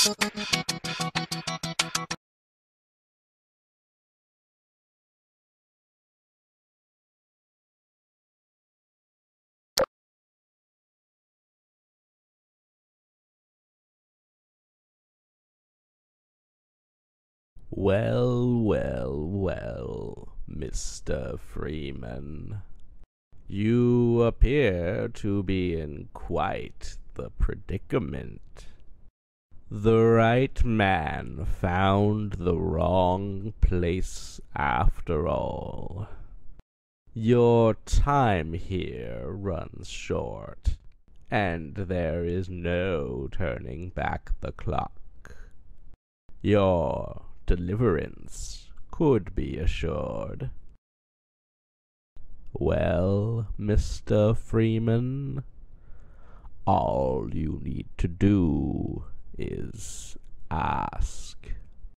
Well, well, well, Mr. Freeman. You appear to be in quite the predicament. The right man found the wrong place after all. Your time here runs short, and there is no turning back the clock. Your deliverance could be assured. Well, Mr. Freeman, all you need to do is ask.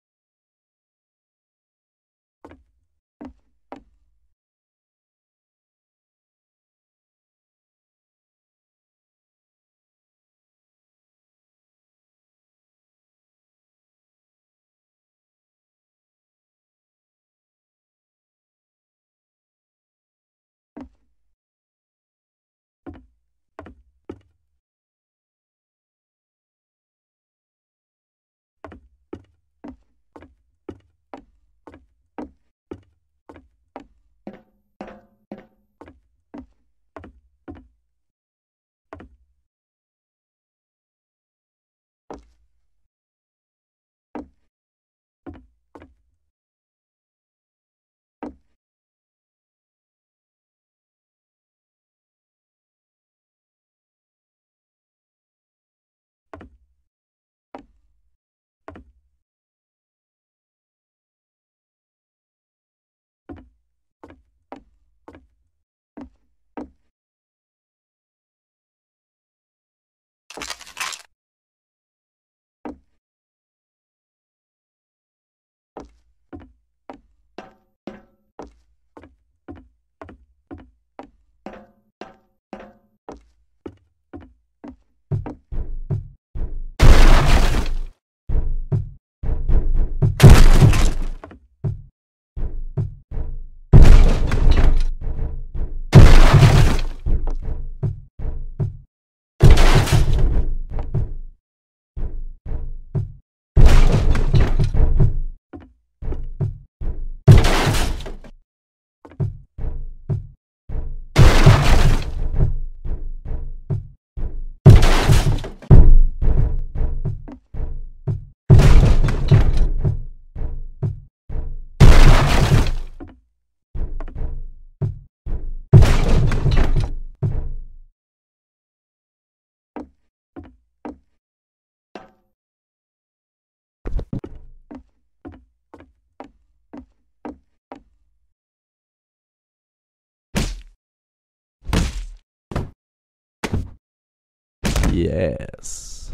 Yes.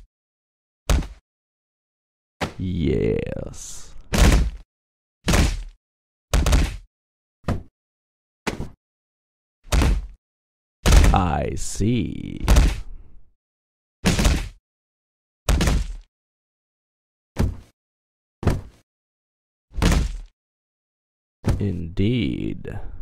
Yes. I see. Indeed.